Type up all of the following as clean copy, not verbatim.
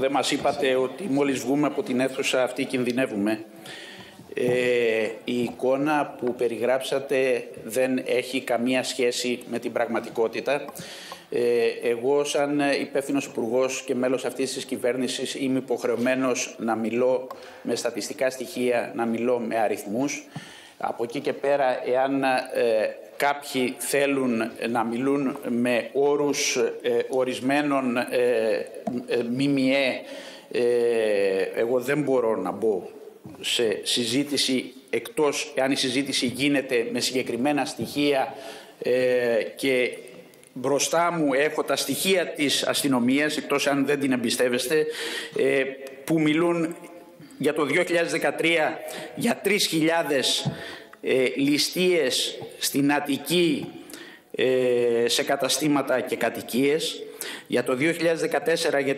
Δεν μας είπατε ότι μόλις βγούμε από την αίθουσα αυτή κινδυνεύουμε. Η εικόνα που περιγράψατε δεν έχει καμία σχέση με την πραγματικότητα. Εγώ σαν υπεύθυνος υπουργός και μέλος αυτής της κυβέρνησης είμαι υποχρεωμένος να μιλώ με στατιστικά στοιχεία, να μιλώ με αριθμούς. Από εκεί και πέρα, εάν κάποιοι θέλουν να μιλούν με όρους ορισμένων ΜΜΕ, εγώ δεν μπορώ να μπω σε συζήτηση, εκτός εάν η συζήτηση γίνεται με συγκεκριμένα στοιχεία και μπροστά μου έχω τα στοιχεία της αστυνομίας, εκτός αν δεν την εμπιστεύεστε, που μιλούν για το 2013 για 3.000 ληστείες στην Αττική σε καταστήματα και κατοικίες, για το 2014 για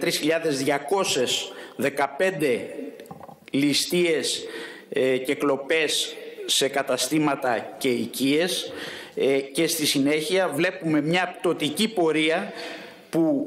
3.215 ληστείες και κλοπές σε καταστήματα και οικίες, και στη συνέχεια βλέπουμε μια πτωτική πορεία που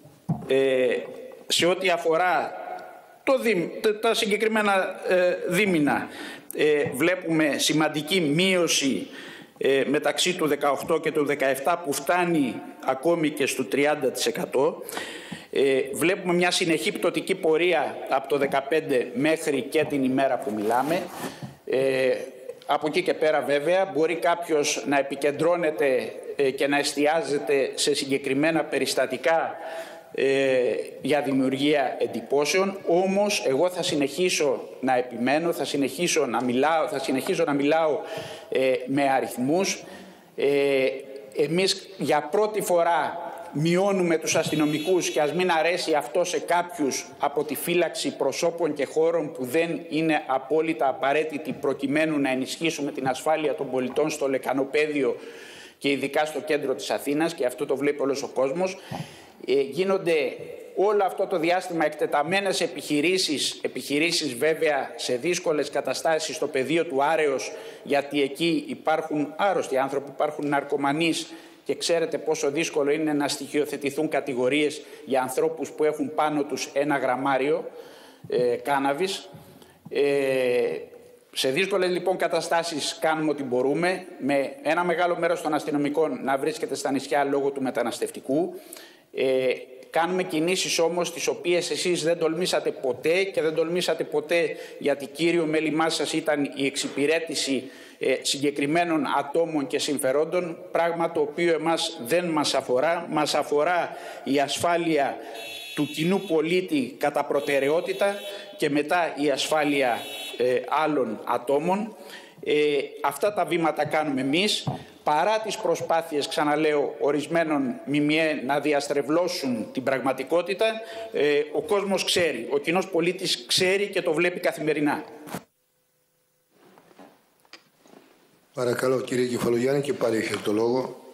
σε ό,τι αφορά τα συγκεκριμένα δίμηνα βλέπουμε σημαντική μείωση μεταξύ του 18 και του 17 που φτάνει ακόμη και στο 30%. Βλέπουμε μια συνεχή πτωτική πορεία από το 15 μέχρι και την ημέρα που μιλάμε. Από εκεί και πέρα βέβαια μπορεί κάποιος να επικεντρώνεται και να εστιάζεται σε συγκεκριμένα περιστατικά για δημιουργία εντυπώσεων, όμως εγώ θα συνεχίσω να επιμένω, θα συνεχίσω να μιλάω με αριθμούς. Εμείς για πρώτη φορά μειώνουμε τους αστυνομικούς, και ας μην αρέσει αυτό σε κάποιους, από τη φύλαξη προσώπων και χώρων που δεν είναι απόλυτα απαραίτητοι προκειμένου να ενισχύσουμε την ασφάλεια των πολιτών στο λεκανοπέδιο και ειδικά στο κέντρο της Αθήνας, και αυτό το βλέπει όλος ο κόσμος. Γίνονται όλο αυτό το διάστημα εκτεταμένες επιχειρήσεις βέβαια σε δύσκολες καταστάσεις στο πεδίο του Άρεος, γιατί εκεί υπάρχουν άρρωστοι άνθρωποι, υπάρχουν ναρκωμανείς, και ξέρετε πόσο δύσκολο είναι να στοιχειοθετηθούν κατηγορίες για ανθρώπους που έχουν πάνω τους 1 γραμμάριο κάναβης. Σε δύσκολες λοιπόν καταστάσεις κάνουμε ό,τι μπορούμε, με ένα μεγάλο μέρος των αστυνομικών να βρίσκεται στα νησιά λόγω του μεταναστευτικού. Κάνουμε κινήσεις όμως τις οποίες εσείς δεν τολμήσατε ποτέ, και δεν τολμήσατε ποτέ γιατί κύριο μέλημά σας ήταν η εξυπηρέτηση συγκεκριμένων ατόμων και συμφερόντων, πράγμα το οποίο εμάς δεν μας αφορά. Μας αφορά η ασφάλεια του κοινού πολίτη κατά προτεραιότητα και μετά η ασφάλεια άλλων ατόμων. Αυτά τα βήματα κάνουμε εμείς, παρά τις προσπάθειες, ξαναλέω, ορισμένων ΜΜΕ να διαστρεβλώσουν την πραγματικότητα. Ο κόσμος ξέρει, ο κοινός πολίτης ξέρει και το βλέπει καθημερινά. Παρακαλώ κύριε Κεφαλογιάννη, και πάλι έχετε το λόγο.